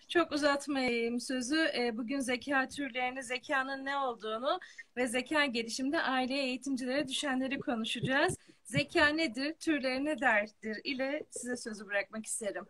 Çok uzatmayayım sözü. Bugün zeka türlerini, zekanın ne olduğunu ve zeka gelişiminde aileye, eğitimcilere düşenleri konuşacağız. Zeka nedir, türleri ne derdir ile size sözü bırakmak isterim.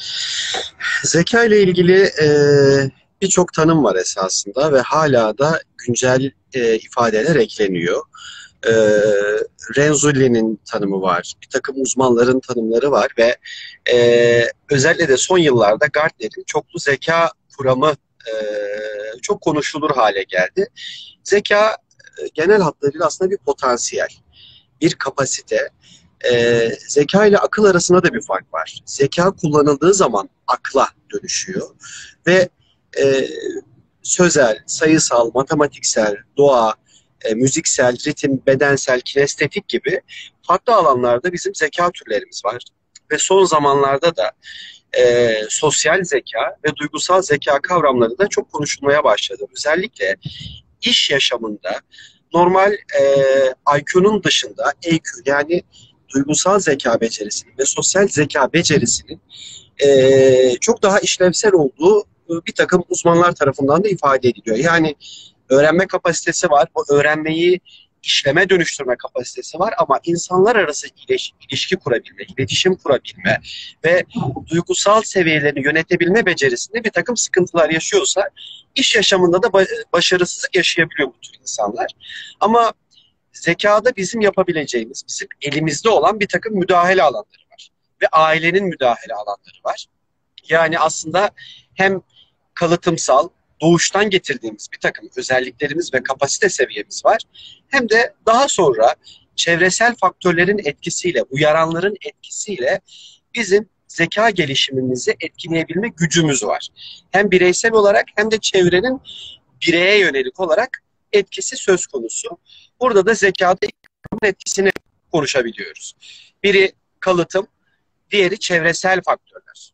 Zeka ile ilgili birçok tanım var esasında ve hala da güncel ifadeler ekleniyor. E, Renzulli'nin tanımı var, bir takım uzmanların tanımları var ve özellikle de son yıllarda Gartner'in çoklu zeka kuramı e, çok konuşulur hale geldi. Zeka genel hatlarıyla aslında bir potansiyel, bir kapasite. Zeka ile akıl arasında da bir fark var. Zeka kullanıldığı zaman akla dönüşüyor ve e, sözel, sayısal, matematiksel, doğa, müziksel, ritim, bedensel, kinestetik gibi farklı alanlarda bizim zeka türlerimiz var. Ve son zamanlarda da sosyal zeka ve duygusal zeka kavramları da çok konuşulmaya başladı. Özellikle iş yaşamında normal IQ'nun dışında EQ yani duygusal zeka becerisinin ve sosyal zeka becerisinin çok daha işlevsel olduğu bir takım uzmanlar tarafından da ifade ediliyor. Yani öğrenme kapasitesi var, bu öğrenmeyi işleme dönüştürme kapasitesi var ama insanlar arası ilişki kurabilme, iletişim kurabilme ve duygusal seviyelerini yönetebilme becerisinde bir takım sıkıntılar yaşıyorsa iş yaşamında da başarısızlık yaşayabiliyor bu tür insanlar. Ama zekada bizim yapabileceğimiz, bizim elimizde olan bir takım müdahale alanları var. Ve ailenin müdahale alanları var. Yani aslında hem kalıtımsal, doğuştan getirdiğimiz bir takım özelliklerimiz ve kapasite seviyemiz var. Hem de daha sonra çevresel faktörlerin etkisiyle, uyaranların etkisiyle bizim zeka gelişimimizi etkileyebilme gücümüz var. Hem bireysel olarak hem de çevrenin bireye yönelik olarak etkisi söz konusu. Burada da zekada etkisini konuşabiliyoruz. Biri kalıtım, diğeri çevresel faktörler.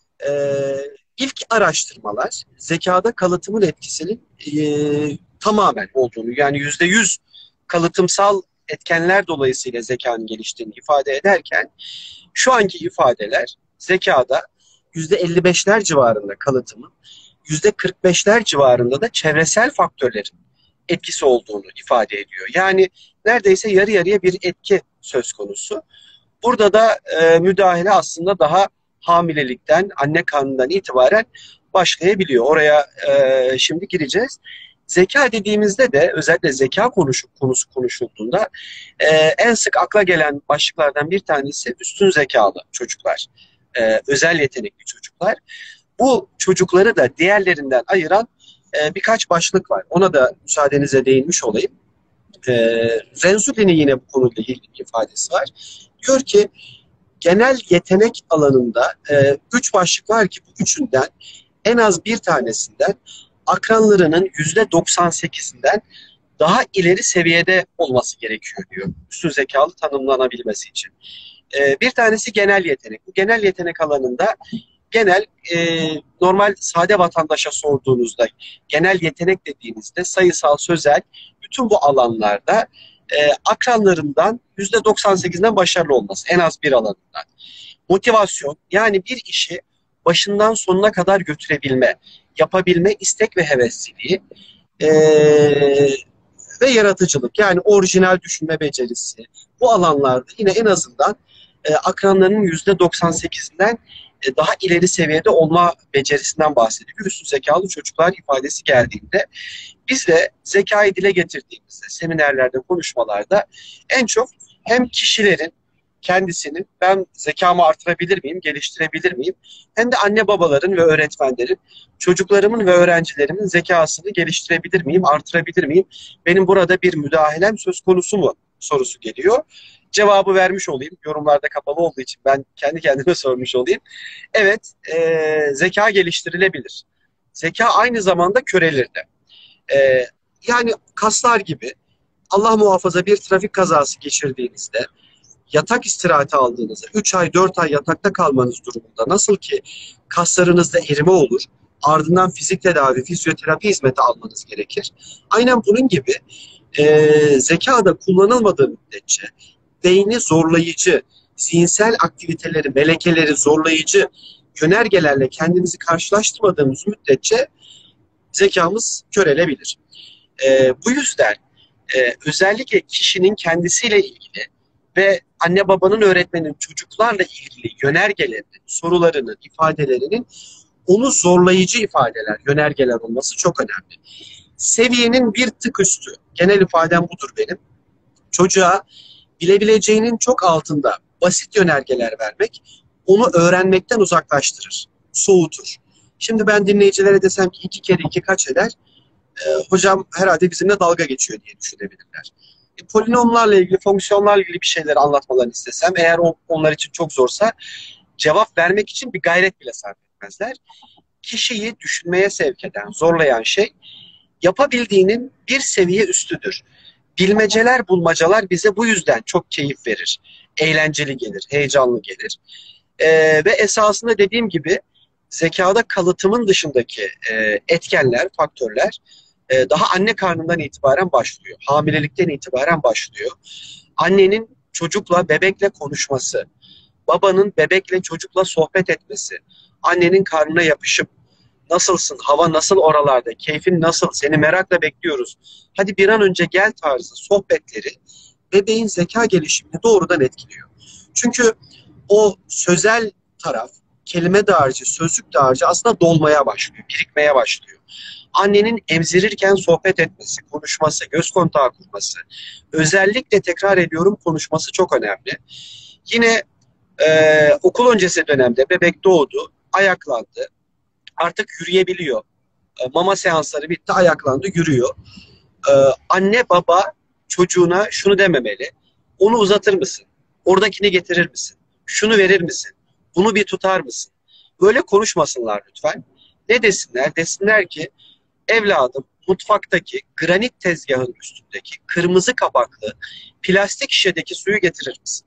İlk araştırmalar zekada kalıtımın etkisinin tamamen olduğunu yani %100 kalıtımsal etkenler dolayısıyla zekanın geliştiğini ifade ederken şu anki ifadeler zekada %55'ler civarında kalıtımın, %45'ler civarında da çevresel faktörlerin etkisi olduğunu ifade ediyor. Yani neredeyse yarı yarıya bir etki söz konusu. Burada da müdahale aslında daha hamilelikten, anne karnından itibaren başlayabiliyor. Oraya şimdi gireceğiz. Zeka dediğimizde de özellikle zeka konusu konuşulduğunda en sık akla gelen başlıklardan bir tanesi üstün zekalı çocuklar, özel yetenekli çocuklar. Bu çocukları da diğerlerinden ayıran birkaç başlık var. Ona da müsaadenize değinmiş olayım. E, Renzulli'nin yine bu konuyla ilgili bir ifadesi var. Diyor ki genel yetenek alanında üç başlık var ki bu üçünden en az bir tanesinden akranlarının %98'inden daha ileri seviyede olması gerekiyor diyor. Üstün zekalı tanımlanabilmesi için. Bir tanesi genel yetenek. Bu genel yetenek alanında genel normal sade vatandaşa sorduğunuzda genel yetenek dediğinizde sayısal, sözel bütün bu alanlarda akranlarından %98'den başarılı olması en az bir alanından. Motivasyon yani bir işi başından sonuna kadar götürebilme, yapabilme istek ve hevesliliği e, ve yaratıcılık yani orijinal düşünme becerisi bu alanlarda yine en azından akranlarının %98'inden daha ileri seviyede olma becerisinden bahsediyor. Üstün zekalı çocuklar ifadesi geldiğinde biz de zekayı dile getirdiğimizde seminerlerde, konuşmalarda en çok hem kişilerin kendisinin ben zekamı artırabilir miyim, geliştirebilir miyim? Hem de anne babaların ve öğretmenlerin çocuklarımın ve öğrencilerimin zekasını geliştirebilir miyim, artırabilir miyim? Benim burada bir müdahalem söz konusu mu sorusu geliyor. Cevabı vermiş olayım. Yorumlarda kapalı olduğu için ben kendi kendime sormuş olayım. Evet, zeka geliştirilebilir. Zeka aynı zamanda körelir de. Yani kaslar gibi Allah muhafaza bir trafik kazası geçirdiğinizde yatak istirahati aldığınızda 3 ay 4 ay yatakta kalmanız durumunda nasıl ki kaslarınızda erime olur ardından fizik tedavi, fizyoterapi hizmeti almanız gerekir. Aynen bunun gibi zeka da kullanılmadığı müddetçe beyni zorlayıcı, zihinsel aktiviteleri, melekeleri zorlayıcı yönergelerle kendimizi karşılaştırmadığımız müddetçe zekamız körelebilir. Bu yüzden özellikle kişinin kendisiyle ilgili ve anne babanın, öğretmenin çocuklarla ilgili yönergelerinin, sorularının, ifadelerinin onu zorlayıcı ifadeler, yönergeler olması çok önemli. Seviyenin bir tık üstü, genel ifadem budur benim. Çocuğa bilebileceğinin çok altında basit yönergeler vermek onu öğrenmekten uzaklaştırır, soğutur. Şimdi ben dinleyicilere desem ki 2 kere 2 kaç eder? Hocam herhalde bizimle dalga geçiyor diye düşünebilirler. Polinomlarla ilgili, fonksiyonlarla ilgili bir şeyler anlatmalarını istesem, eğer onlar için çok zorsa, cevap vermek için bir gayret bile sarf etmezler. Kişiyi düşünmeye sevk eden, zorlayan şey yapabildiğinin bir seviye üstüdür. Bilmeceler, bulmacalar bize bu yüzden çok keyif verir. Eğlenceli gelir, heyecanlı gelir. Ve esasında dediğim gibi zekada kalıtımın dışındaki etkenler, faktörler daha anne karnından itibaren başlıyor. Hamilelikten itibaren başlıyor. Annenin çocukla, bebekle konuşması, babanın bebekle, çocukla sohbet etmesi, annenin karnına yapışıp nasılsın, hava nasıl oralarda, keyfin nasıl, seni merakla bekliyoruz, hadi bir an önce gel tarzı sohbetleri bebeğin zeka gelişimini doğrudan etkiliyor. Çünkü o sözel taraf, kelime dağarcığı, sözcük dağarcığı aslında dolmaya başlıyor, birikmeye başlıyor. Annenin emzirirken sohbet etmesi, konuşması, göz kontağı kurması, özellikle tekrar ediyorum konuşması çok önemli. Yine okul öncesi dönemde bebek doğdu, ayaklandı, artık yürüyebiliyor. Mama seansları bitti, ayaklandı, yürüyor. Anne baba çocuğuna şunu dememeli: onu uzatır mısın? Oradakini getirir misin? Şunu verir misin? Bunu bir tutar mısın? Böyle konuşmasınlar lütfen. Ne desinler? Desinler ki evladım, mutfaktaki granit tezgahın üstündeki kırmızı kapaklı plastik şişedeki suyu getirir misin?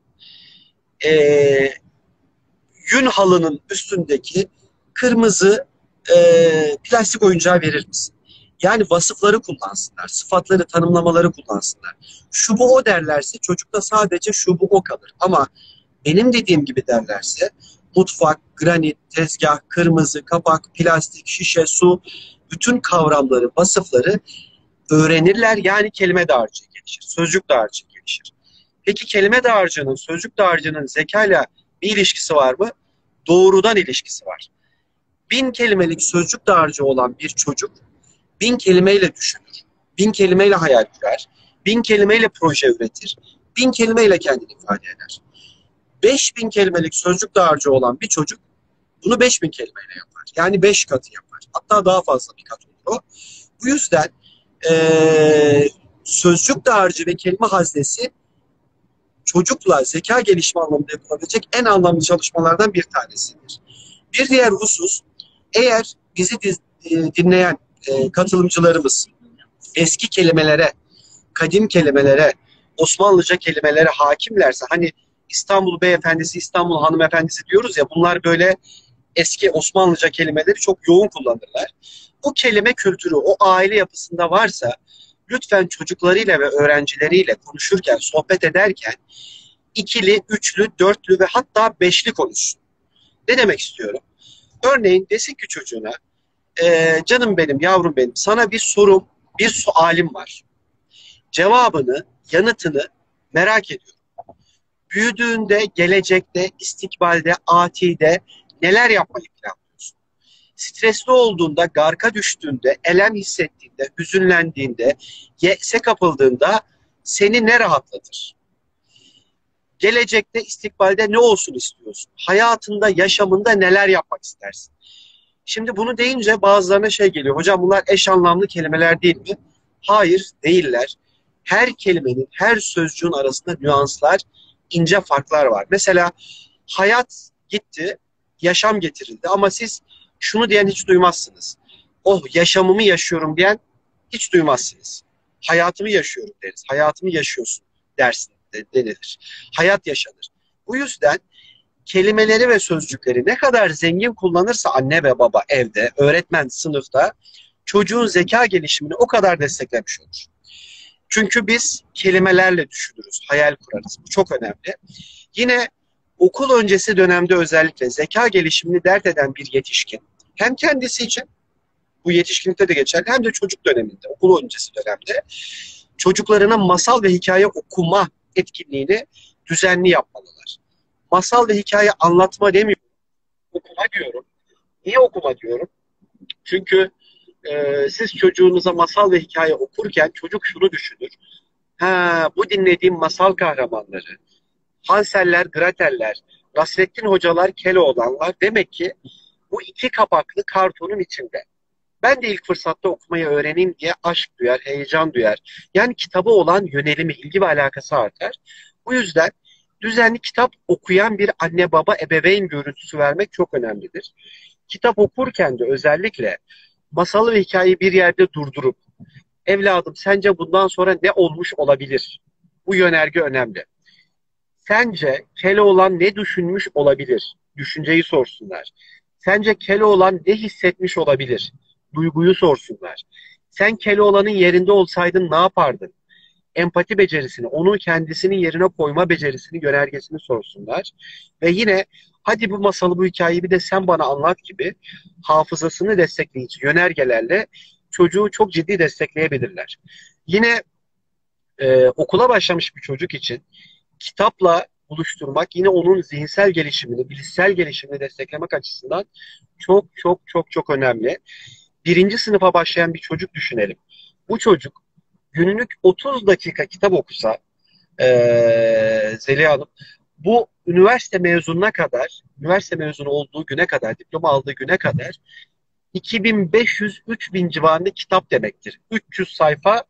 Yün halının üstündeki kırmızı plastik oyuncağı verir misin? Yani vasıfları kullansınlar, sıfatları, tanımlamaları kullansınlar. Şu bu o derlerse çocukta sadece şu bu o kalır. Ama benim dediğim gibi derlerse mutfak, granit, tezgah, kırmızı, kapak, plastik, şişe, su, bütün kavramları, vasıfları öğrenirler. Yani kelime dağarcığı gelişir, sözcük dağarcığı gelişir. Peki kelime dağarcığının, sözcük dağarcığının zekayla bir ilişkisi var mı? Doğrudan ilişkisi var. 1000 kelimelik sözcük dağarcığı olan bir çocuk 1000 kelimeyle düşünür, 1000 kelimeyle hayal kurar, 1000 kelimeyle proje üretir, 1000 kelimeyle kendini ifade eder. 5000 kelimelik sözcük dağarcığı olan bir çocuk bunu 5000 kelimeyle yapar. Yani 5 katı yapar. Hatta daha fazla bir kat olur o. Bu yüzden sözcük dağarcığı ve kelime haznesi çocukla zeka gelişimi anlamında yapılabilecek en anlamlı çalışmalardan bir tanesidir. Bir diğer husus, eğer bizi dinleyen katılımcılarımız eski kelimelere, kadim kelimelere, Osmanlıca kelimelere hakimlerse, hani İstanbul beyefendisi, İstanbul hanımefendisi diyoruz ya, bunlar böyle eski Osmanlıca kelimeleri çok yoğun kullanırlar. Bu kelime kültürü o aile yapısında varsa lütfen çocuklarıyla ve öğrencileriyle konuşurken, sohbet ederken ikili, üçlü, dörtlü ve hatta beşli konuşsun. Ne demek istiyorum? Örneğin desin ki çocuğuna, canım benim, yavrum benim, sana bir sorum, bir sualim var. Cevabını, yanıtını merak ediyorum. Büyüdüğünde, gelecekte, istikbalde, atide neler yapmayı planlıyorsun? Stresli olduğunda, garka düştüğünde, elem hissettiğinde, hüzünlendiğinde, yese kapıldığında seni ne rahatlatır? Gelecekte, istikbalde ne olsun istiyorsun? Hayatında, yaşamında neler yapmak istersin? Şimdi bunu deyince bazılarına şey geliyor: hocam bunlar eş anlamlı kelimeler değil mi? Hayır, değiller. Her kelimenin, her sözcüğün arasında nüanslar, ince farklar var. Mesela hayat gitti, yaşam getirildi ama siz şunu diyen hiç duymazsınız: oh, yaşamımı yaşıyorum diyen hiç duymazsınız. Hayatımı yaşıyorum deriz. Hayatımı yaşıyorsun dersin denilir. Hayat yaşanır. Bu yüzden kelimeleri ve sözcükleri ne kadar zengin kullanırsa anne ve baba evde, öğretmen sınıfta, çocuğun zeka gelişimini o kadar desteklemiş olur. Çünkü biz kelimelerle düşünürüz, hayal kurarız. Bu çok önemli. Yine okul öncesi dönemde özellikle zeka gelişimini dert eden bir yetişkin hem kendisi için, bu yetişkinlikte de geçerli, hem de çocuk döneminde, okul öncesi dönemde çocuklarına masal ve hikaye okuma etkinliğini düzenli yapmalılar. Masal ve hikaye anlatma demiyorum, okuma diyorum. Niye okuma diyorum? Çünkü siz çocuğunuza masal ve hikaye okurken çocuk şunu düşünür. Ha, bu dinlediğim masal kahramanları, Hanseller, Greteller, Nasrettin Hocalar, Keloğlanlar demek ki bu iki kapaklı kartonun içinde. Ben de ilk fırsatta okumayı öğreneyim diye aşk duyar, heyecan duyar. Yani kitaba olan yönelimi, ilgi ve alakası artar. Bu yüzden düzenli kitap okuyan bir anne baba ebeveyn görüntüsü vermek çok önemlidir. Kitap okurken de özellikle masalı ve hikayeyi bir yerde durdurup, evladım sence bundan sonra ne olmuş olabilir? Bu yönerge önemli. Sence Keloğlan ne düşünmüş olabilir? Düşünceyi sorsunlar. Sence Keloğlan ne hissetmiş olabilir? Duyguyu sorsunlar. Sen Keloğlan'ın yerinde olsaydın ne yapardın? Empati becerisini, onu kendisinin yerine koyma becerisini, yönergesini sorsunlar. Ve yine hadi bu masalı, bu hikayeyi bir de sen bana anlat gibi hafızasını destekleyici yönergelerle çocuğu çok ciddi destekleyebilirler. Yine okula başlamış bir çocuk için kitapla buluşturmak yine onun zihinsel gelişimini, bilişsel gelişimini desteklemek açısından çok çok çok çok önemli. Birinci sınıfa başlayan bir çocuk düşünelim. Bu çocuk günlük 30 dakika kitap okusa, Zeliha Hanım, bu üniversite mezununa kadar, üniversite mezunu olduğu güne kadar, diploma aldığı güne kadar 2500-3000 civarında kitap demektir. 300 sayfa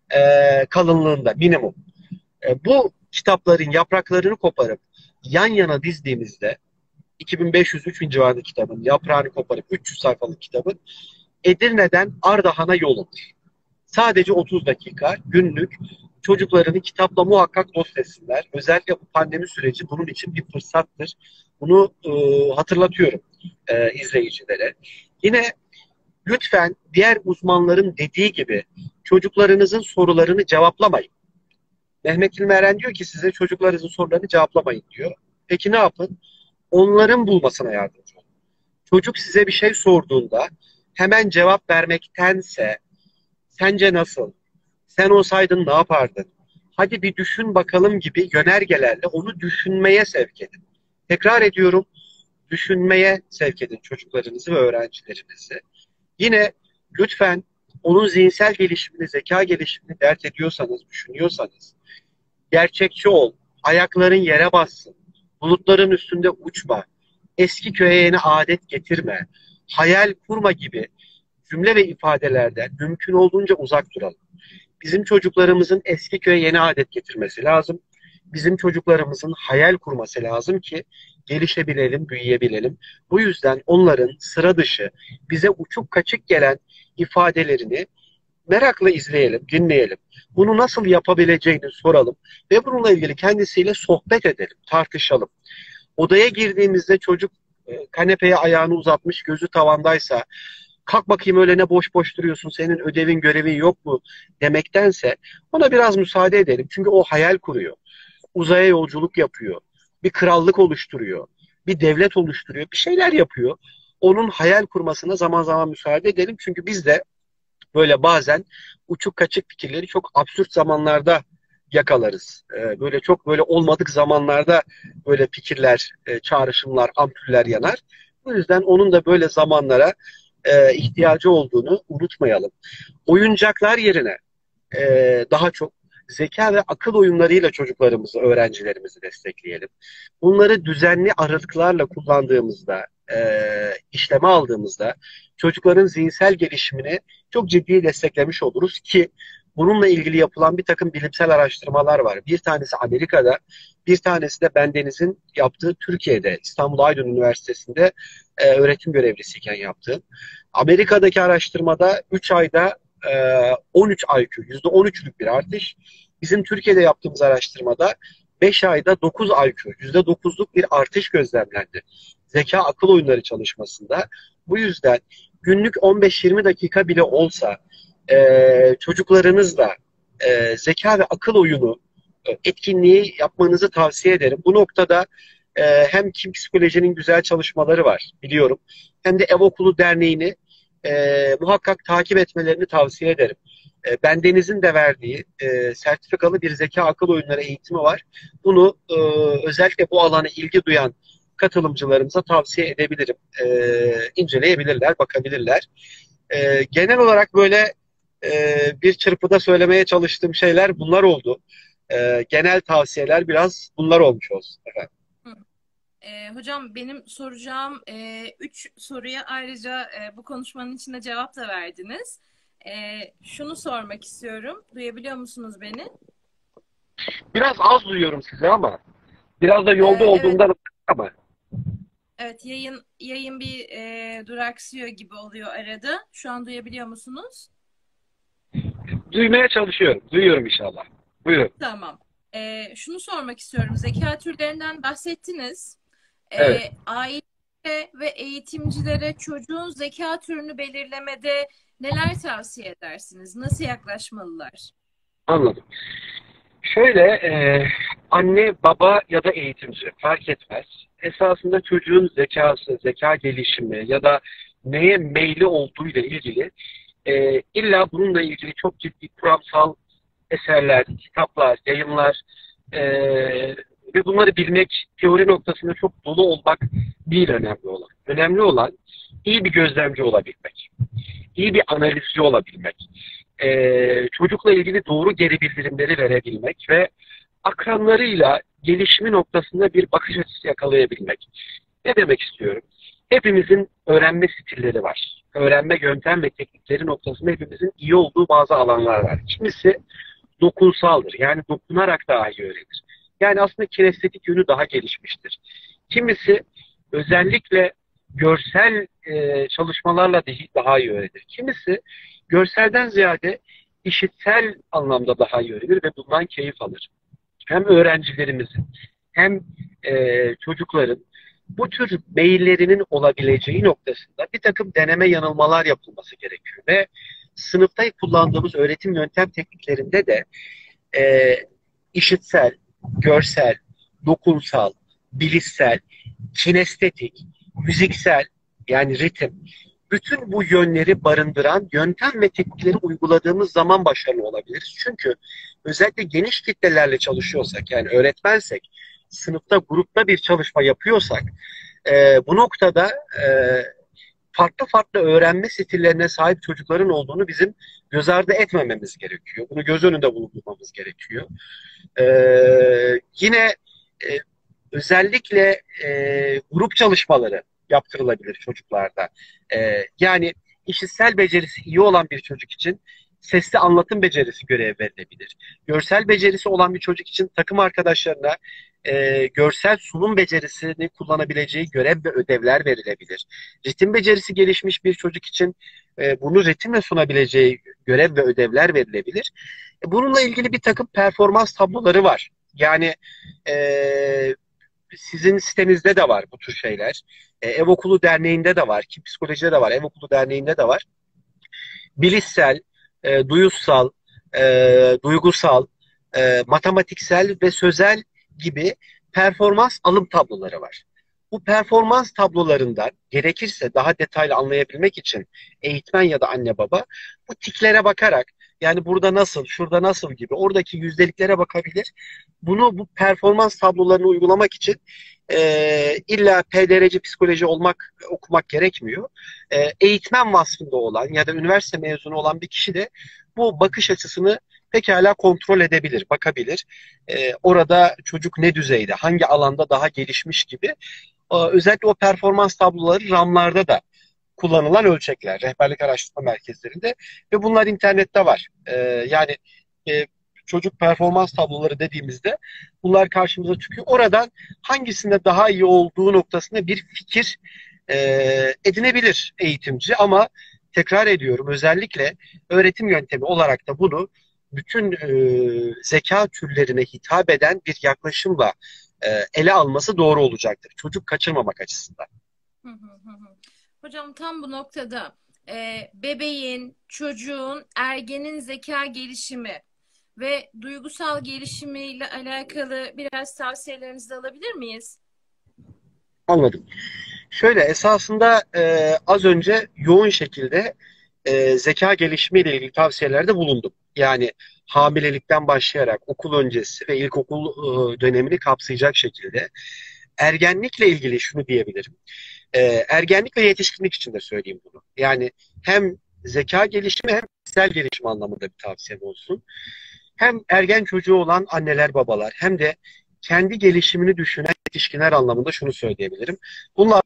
kalınlığında minimum. Bu kitapların yapraklarını koparıp yan yana dizdiğimizde 2500-3000 civarında kitabın yaprağını koparıp 300 sayfalık kitabın Edirne'den Ardahan'a yol alır. Sadece 30 dakika günlük çocuklarını kitapla muhakkak dost etsinler. Özellikle bu pandemi süreci bunun için bir fırsattır. Bunu hatırlatıyorum izleyicilere. Yine lütfen diğer uzmanların dediği gibi çocuklarınızın sorularını cevaplamayın. Mehmet İlmeren diyor ki size çocuklarınızın sorularını cevaplamayın diyor. Peki ne yapın? Onların bulmasına yardımcı olun. Çocuk size bir şey sorduğunda hemen cevap vermektense sence nasıl? Sen olsaydın ne yapardın? Hadi bir düşün bakalım gibi yönergelerle onu düşünmeye sevk edin. Tekrar ediyorum, düşünmeye sevk edin çocuklarınızı ve öğrencilerinizi. Yine lütfen onun zihinsel gelişimini, zeka gelişimini dert ediyorsanız, düşünüyorsanız gerçekçi ol, ayakların yere bassın, bulutların üstünde uçma, eski köye yeni adet getirme, hayal kurma gibi cümle ve ifadelerden mümkün olduğunca uzak duralım. Bizim çocuklarımızın eski köye yeni adet getirmesi lazım. Bizim çocuklarımızın hayal kurması lazım ki gelişebilelim, büyüyebilelim. Bu yüzden onların sıra dışı, bize uçuk kaçık gelen ifadelerini merakla izleyelim, dinleyelim. Bunu nasıl yapabileceğini soralım ve bununla ilgili kendisiyle sohbet edelim, tartışalım. Odaya girdiğimizde çocuk kanepeye ayağını uzatmış, gözü tavandaysa, kalk bakayım öyle ne boş boş duruyorsun, senin ödevin görevin yok mu demektense ona biraz müsaade edelim. Çünkü o hayal kuruyor, uzaya yolculuk yapıyor, bir krallık oluşturuyor, bir devlet oluşturuyor, bir şeyler yapıyor. Onun hayal kurmasına zaman zaman müsaade edelim. Çünkü biz de böyle bazen uçuk kaçık fikirleri çok absürt zamanlarda yakalarız. Böyle çok böyle olmadık zamanlarda böyle fikirler, çağrışımlar, ampuller yanar. Bu yüzden onun da böyle zamanlara ihtiyacı olduğunu unutmayalım. Oyuncaklar yerine daha çok zeka ve akıl oyunlarıyla çocuklarımızı, öğrencilerimizi destekleyelim. Bunları düzenli aralıklarla kullandığımızda, işleme aldığımızda çocukların zihinsel gelişimini çok ciddi desteklemiş oluruz ki bununla ilgili yapılan bir takım bilimsel araştırmalar var. Bir tanesi Amerika'da, bir tanesi de bendenizin yaptığı Türkiye'de, İstanbul Aydın Üniversitesi'nde öğretim görevlisiyken yaptığı. Amerika'daki araştırmada 3 ayda 13 IQ, %13'lük bir artış. Bizim Türkiye'de yaptığımız araştırmada 5 ayda 9 IQ, %9'luk bir artış gözlemlendi. Zeka akıl oyunları çalışmasında. Bu yüzden günlük 15-20 dakika bile olsa çocuklarınızla zeka ve akıl oyunu etkinliği yapmanızı tavsiye ederim. Bu noktada hem Kim Psikoloji'nin güzel çalışmaları var biliyorum. Hem de Ev Okulu Derneği'ni muhakkak takip etmelerini tavsiye ederim. Bendeniz'in de verdiği sertifikalı bir zeka akıl oyunları eğitimi var. Bunu özellikle bu alana ilgi duyan katılımcılarımıza tavsiye edebilirim. İnceleyebilirler, bakabilirler. Genel olarak böyle bir çırpıda söylemeye çalıştığım şeyler bunlar oldu. Genel tavsiyeler biraz bunlar olmuş olsun efendim. Hı. Hocam benim soracağım üç soruya ayrıca bu konuşmanın içinde cevap da verdiniz. Şunu sormak istiyorum. Duyabiliyor musunuz beni? Biraz az duyuyorum sizi ama biraz da yolda Evet, olduğumdan ama evet, yayın bir duraksıyor gibi oluyor arada. Şu an duyabiliyor musunuz? duymaya çalışıyorum. Duyuyorum inşallah. Buyurun. Tamam. Şunu sormak istiyorum. Zeka türlerinden bahsettiniz. Evet, Aile ve eğitimcilere çocuğun zeka türünü belirlemede neler tavsiye edersiniz? Nasıl yaklaşmalılar? anladım. Şöyle, anne, baba ya da eğitimci fark etmez. Esasında çocuğun zekası, zeka gelişimi ya da neye meyli olduğu ile ilgili illa bununla ilgili çok ciddi kuramsal eserler, kitaplar, yayınlar e, ve bunları bilmek, teori noktasında çok dolu olmak değil önemli olan. Önemli olan iyi bir gözlemci olabilmek, iyi bir analizci olabilmek, çocukla ilgili doğru geri bildirimleri verebilmek ve akranlarıyla gelişimi noktasında bir bakış açısı yakalayabilmek. Ne demek istiyorum? Hepimizin öğrenme stilleri var. Öğrenme yöntem ve teknikleri noktasında hepimizin iyi olduğu bazı alanlar var. Kimisi dokunsaldır. Yani dokunarak daha iyi öğrenir. Yani aslında kinestetik yönü daha gelişmiştir. Kimisi özellikle görsel çalışmalarla daha iyi öğrenir. Kimisi görselden ziyade işitsel anlamda daha iyi öğrenir ve bundan keyif alır. Hem öğrencilerimizin hem çocukların bu tür meyillerinin olabileceği noktasında bir takım deneme yanılmalar yapılması gerekiyor. Ve sınıfta kullandığımız öğretim yöntem tekniklerinde de e, işitsel, görsel, dokunsal, bilişsel, kinestetik, müziksel yani ritim, bütün bu yönleri barındıran yöntem ve teknikleri uyguladığımız zaman başarılı olabiliriz. Çünkü özellikle geniş kitlelerle çalışıyorsak, yani öğretmensek, sınıfta, grupta bir çalışma yapıyorsak, bu noktada e, farklı farklı öğrenme stillerine sahip çocukların olduğunu bizim göz ardı etmememiz gerekiyor. Bunu göz önünde bulundurmamız gerekiyor. Yine e, özellikle grup çalışmaları yaptırılabilir çocuklarda. Yani işitsel becerisi iyi olan bir çocuk için sesli anlatım becerisi görev verilebilir. Görsel becerisi olan bir çocuk için takım arkadaşlarına görsel sunum becerisini kullanabileceği görev ve ödevler verilebilir. Ritim becerisi gelişmiş bir çocuk için bunu ritimle sunabileceği görev ve ödevler verilebilir. Bununla ilgili bir takım performans tabloları var. Yani e, sizin sitenizde de var bu tür şeyler. Ev Okulu Derneği'nde de var. Ki Psikoloji'de de var. Ev Okulu Derneği'nde de var. Bilişsel, duyusal, duygusal, matematiksel ve sözel gibi performans alım tabloları var. Bu performans tablolarından gerekirse daha detaylı anlayabilmek için eğitmen ya da anne baba bu tiklere bakarak, yani burada nasıl, şurada nasıl gibi oradaki yüzdeliklere bakabilir. Bunu bu performans tablolarını uygulamak için illa PDRC psikoloji okumak gerekmiyor. Eğitmen vasfında olan ya da üniversite mezunu olan bir kişi de bu bakış açısını pekala kontrol edebilir, bakabilir. Orada çocuk ne düzeyde, hangi alanda daha gelişmiş gibi. Özellikle o performans tabloları RAM'larda da kullanılan ölçekler, rehberlik araştırma merkezlerinde ve bunlar internette var. Yani e, çocuk performans tabloları dediğimizde bunlar karşımıza çıkıyor. Oradan hangisinde daha iyi olduğu noktasında bir fikir edinebilir eğitimci ama tekrar ediyorum özellikle öğretim yöntemi olarak da bunu bütün zeka türlerine hitap eden bir yaklaşımla ele alması doğru olacaktır. Çocuk kaçırmamak açısından. Hı hı hı hı. Hocam tam bu noktada bebeğin, çocuğun, ergenin zeka gelişimi ve duygusal gelişimiyle alakalı biraz tavsiyelerinizi de alabilir miyiz? Anladım. Şöyle esasında az önce yoğun şekilde zeka gelişimiyle ilgili tavsiyelerde bulundum. Yani hamilelikten başlayarak okul öncesi ve ilkokul dönemini kapsayacak şekilde. Ergenlikle ilgili şunu diyebilirim. Ergenlik ve yetişkinlik için de söyleyeyim bunu. Yani hem zeka gelişimi hem kişisel gelişim anlamında bir tavsiyem olsun. Hem ergen çocuğu olan anneler babalar hem de kendi gelişimini düşünen yetişkinler anlamında şunu söyleyebilirim. Bununla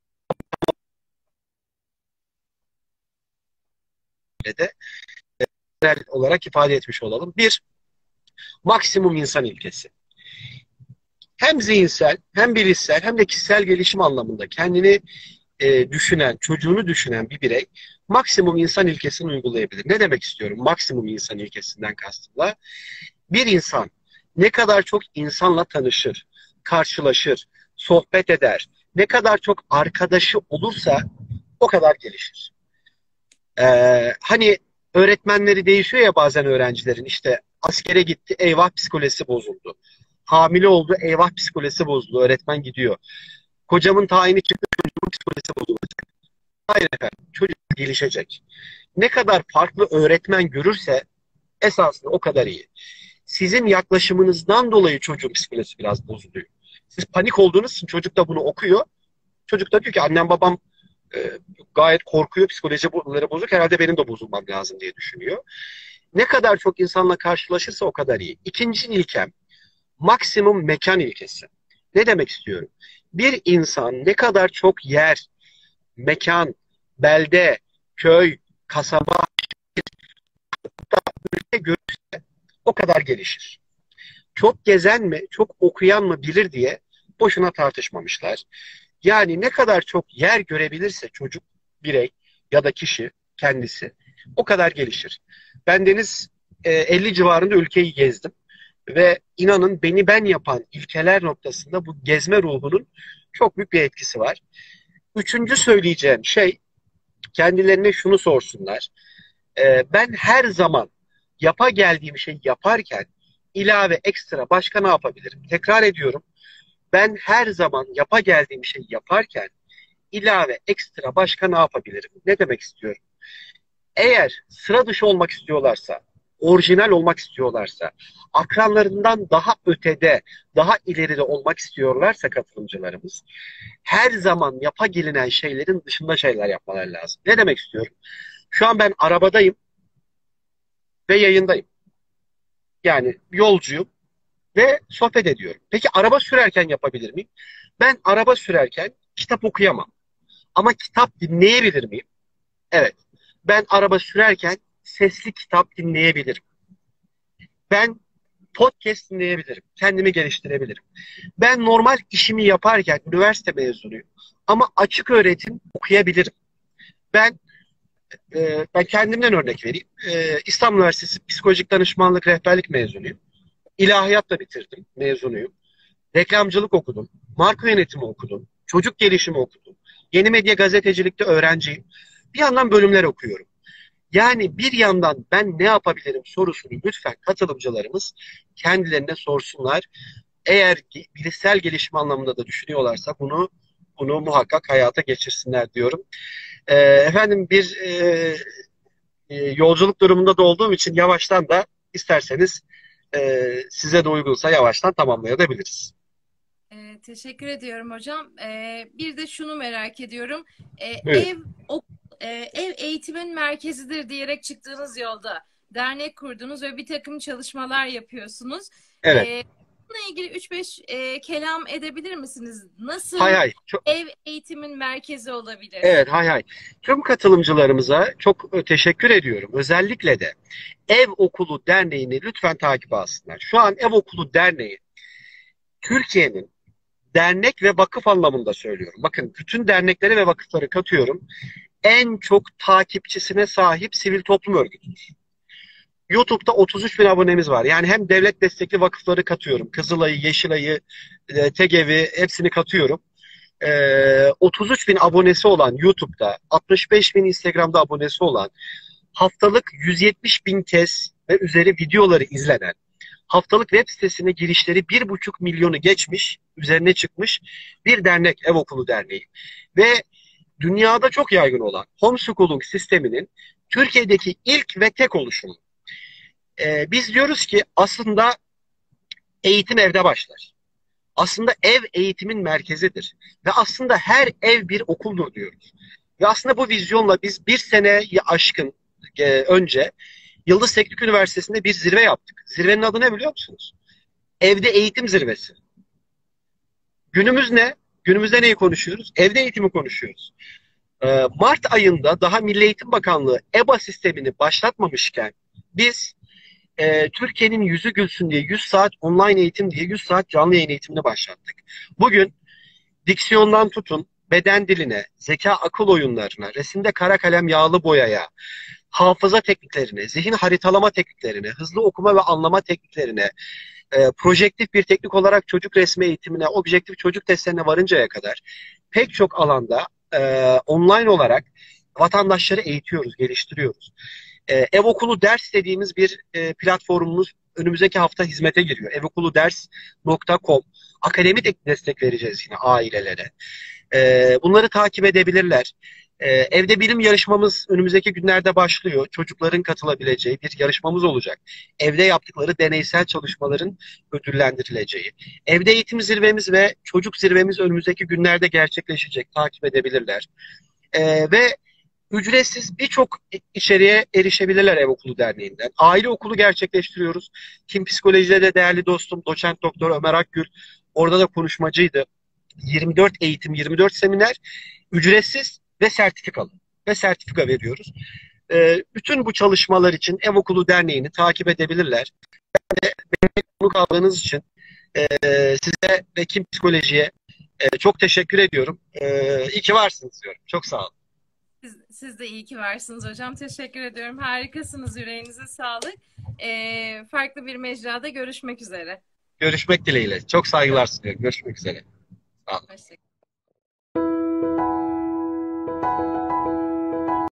de genel olarak ifade etmiş olalım. Bir, maksimum insan ilkesi. Hem zihinsel, hem bilişsel, hem de kişisel gelişim anlamında kendini düşünen, çocuğunu düşünen bir birey maksimum insan ilkesini uygulayabilir. Ne demek istiyorum? Maksimum insan ilkesinden kastımla. Bir insan ne kadar çok insanla tanışır, karşılaşır, sohbet eder, ne kadar çok arkadaşı olursa o kadar gelişir. Hani öğretmenleri değişiyor ya bazen öğrencilerin, işte askere gitti, eyvah psikolojisi bozuldu. Hamile oldu, eyvah psikolojisi bozuldu, öğretmen gidiyor. Kocamın tayini çıktı, çocuğun psikolojisi bozulacak. Hayır efendim, çocuk gelişecek. Ne kadar farklı öğretmen görürse esasında o kadar iyi. Sizin yaklaşımınızdan dolayı çocuğun psikolojisi biraz bozuluyor. Siz panik olduğunuz için çocuk da bunu okuyor. Çocuk da diyor ki annem babam gayet korkuyor, psikolojileri bozuk. Herhalde benim de bozulmam lazım diye düşünüyor. Ne kadar çok insanla karşılaşırsa o kadar iyi. İkinci ilkem maksimum mekan ilkesi. Ne demek istiyorum? Bir insan ne kadar çok yer, mekan, belde, köy, kasaba görürse o kadar gelişir. Çok gezen mi, çok okuyan mı bilir diye boşuna tartışmamışlar. Yani ne kadar çok yer görebilirse çocuk, birey ya da kişi kendisi o kadar gelişir. Ben Deniz 50 civarında ülkeyi gezdim ve inanın beni ben yapan ilkeler noktasında bu gezme ruhunun çok büyük bir etkisi var. Üçüncü söyleyeceğim şey, kendilerine şunu sorsunlar. Ben her zaman yapa geldiğim şey yaparken ilave ekstra başka ne yapabilirim? Tekrar ediyorum. Ben her zaman yapa geldiğim şey yaparken ilave ekstra başka ne yapabilirim? Ne demek istiyorum? Eğer sıra dışı olmak istiyorlarsa, orijinal olmak istiyorlarsa, akranlarından daha ötede, daha ileride olmak istiyorlarsa katılımcılarımız, her zaman yapa gelinen şeylerin dışında şeyler yapmaları lazım. Ne demek istiyorum? Şu an ben arabadayım ve yayındayım. Yani yolcuyum ve sohbet ediyorum. Peki araba sürerken yapabilir miyim? Ben araba sürerken kitap okuyamam. Ama kitap dinleyebilir miyim? Evet. Ben araba sürerken sesli kitap dinleyebilirim. Ben podcast dinleyebilirim. Kendimi geliştirebilirim. Ben normal işimi yaparken üniversite mezunuyum. Ama açık öğretim okuyabilirim. Ben ben kendimden örnek vereyim. İstanbul Üniversitesi Psikolojik Danışmanlık Rehberlik mezunuyum. İlahiyatla bitirdim, mezunuyum. Reklamcılık okudum. Marka yönetimi okudum. Çocuk gelişimi okudum. Yeni medya gazetecilikte öğrenciyim. Bir yandan bölümler okuyorum. Yani bir yandan ben ne yapabilirim sorusunu lütfen katılımcılarımız kendilerine sorsunlar. Eğer bilişsel gelişim anlamında da düşünüyorlarsa bunu muhakkak hayata geçirsinler diyorum. Efendim bir yolculuk durumunda da olduğum için yavaştan da isterseniz size de uygunsa yavaştan tamamlayabiliriz. Teşekkür ediyorum hocam. Bir de şunu merak ediyorum. Buyurun. Ev eğitimin merkezidir diyerek çıktığınız yolda dernek kurdunuz ve bir takım çalışmalar yapıyorsunuz. Evet. Bununla ilgili 3-5 kelam edebilir misiniz? Hay Nasıl hay. ev eğitimin merkezi olabilir? Evet, hay hay. Tüm katılımcılarımıza çok teşekkür ediyorum. Özellikle de Ev Okulu Derneği'ni lütfen takip alsınlar. Şu an Ev Okulu Derneği Türkiye'nin dernek ve vakıf anlamında söylüyorum. Bakın bütün dernekleri ve vakıfları katıyorum. En çok takipçisine sahip sivil toplum örgütüdür. YouTube'da 33 bin abonemiz var. Yani hem devlet destekli vakıfları katıyorum. Kızılay'ı, Yeşilay'ı, TEGEV'i hepsini katıyorum. 33 bin abonesi olan YouTube'da, 65 bin Instagram'da abonesi olan, haftalık 170 bin kez ve üzeri videoları izlenen, haftalık web sitesine girişleri 1,5 milyonu geçmiş üzerine çıkmış bir dernek, Ev Okulu Derneği. Ve dünyada çok yaygın olan homeschooling sisteminin Türkiye'deki ilk ve tek oluşumu. Biz diyoruz ki aslında eğitim evde başlar. Aslında ev eğitimin merkezidir. Ve aslında her ev bir okuldur diyoruz. Ve aslında bu vizyonla biz bir seneyi aşkın önce Yıldız Teknik Üniversitesi'nde bir zirve yaptık. Zirvenin adı ne biliyor musunuz? Evde Eğitim Zirvesi. Günümüz ne? Günümüzde neyi konuşuyoruz? Evde eğitimi konuşuyoruz. Mart ayında daha Milli Eğitim Bakanlığı EBA sistemini başlatmamışken biz Türkiye'nin yüzü gülsün diye 100 saat online eğitim diye 100 saat canlı yayın eğitimini başlattık. Bugün diksiyondan tutun, beden diline, zeka akıl oyunlarına, resimde kara kalem yağlı boyaya, hafıza tekniklerine, zihin haritalama tekniklerine, hızlı okuma ve anlama tekniklerine, projektif bir teknik olarak çocuk resmi eğitimine, objektif çocuk testlerine varıncaya kadar pek çok alanda online olarak vatandaşları eğitiyoruz, geliştiriyoruz. Ev okulu ders dediğimiz bir platformumuz önümüzdeki hafta hizmete giriyor. evokuluders.com. Akademik destek vereceğiz yine ailelere. Bunları takip edebilirler. Evde bilim yarışmamız önümüzdeki günlerde başlıyor. Çocukların katılabileceği bir yarışmamız olacak. Evde yaptıkları deneysel çalışmaların ödüllendirileceği. Evde eğitim zirvemiz ve çocuk zirvemiz önümüzdeki günlerde gerçekleşecek. Takip edebilirler. Ve ücretsiz birçok içeriğe erişebilirler Ev Okulu Derneği'nden. Aile okulu gerçekleştiriyoruz. Kim Psikoloji'de de değerli dostum doçent doktor Ömer Akgül orada da konuşmacıydı. 24 eğitim, 24 seminer ücretsiz ve sertifikalı. Ve sertifika veriyoruz. Bütün bu çalışmalar için Ev Okulu Derneği'ni takip edebilirler. Beni konuk aldığınız için size ve Kim Psikoloji'ye çok teşekkür ediyorum. İyi ki varsınız diyorum. Çok sağ olun. Siz de iyi ki varsınız hocam. Teşekkür ediyorum. Harikasınız. Yüreğinize sağlık. Farklı bir mecrada görüşmek üzere. Görüşmek dileğiyle. Çok saygılar sunuyorum. Görüşmek üzere. Sağ olun. Hoşçakalın.